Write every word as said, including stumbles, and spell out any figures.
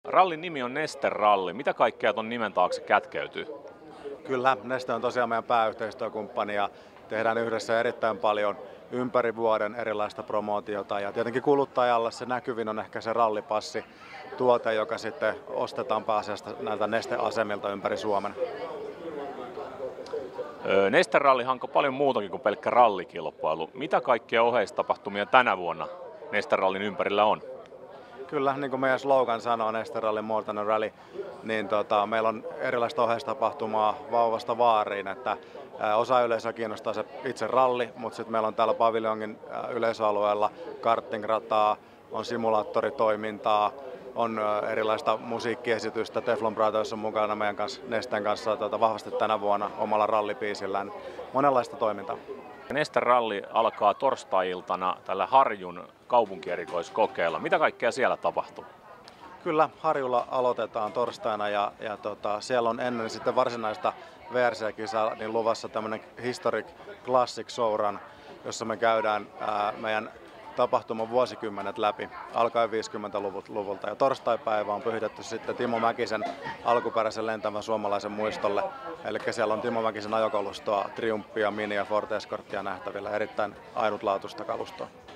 Rallin nimi on Neste Ralli. Mitä kaikkea ton nimen taakse kätkeytyy? Kyllä, Neste on tosiaan meidän pääyhteistyökumppani ja tehdään yhdessä erittäin paljon ympäri vuoden erilaista promootiota. Ja tietenkin kuluttajalle se näkyvin on ehkä se rallipassi tuote, joka sitten ostetaan pääasiassa näiltä Neste-asemilta ympäri Suomen. Neste Rallihan on paljon muutakin kuin pelkkä rallikilpailu. Mitä kaikkia oheistapahtumia tänä vuonna Neste Rallin ympärillä on? Kyllä, niin kuin meidän slogan sanoo, Neste Rally More than a Rally, niin tota, meillä on erilaista oheistapahtumaa vauvasta vaariin, että ää, osa yleisöä kiinnostaa se itse ralli, mutta sitten meillä on täällä paviljongin ää, yleisöalueella kartingrataa, on simulaattoritoimintaa, on ää, erilaista musiikkiesitystä. Teflon Brothers on mukana meidän kanssa, Nesteen kanssa tota, vahvasti tänä vuonna omalla rallipiisillään. Monenlaista toimintaa. Neste Ralli alkaa torstai-iltana tällä Harjun kaupunkierikoiskokeella. Mitä kaikkea siellä tapahtuu? Kyllä, Harjulla aloitetaan torstaina ja, ja tota, siellä on ennen sitten varsinaista V R C-kisaa niin luvassa tämmöinen Historic Classic Showrun, jossa me käydään ää, meidän tapahtuman vuosikymmenet läpi alkaen viisikymmentäluvulta. Ja torstaipäivä on pyhitetty sitten Timo Mäkisen alkuperäisen lentävän suomalaisen muistolle. Eli siellä on Timo Mäkisen ajokalustoa, Triumphia, Mini ja Ford Escortia nähtävillä. Erittäin ainutlaatuista kalustoa.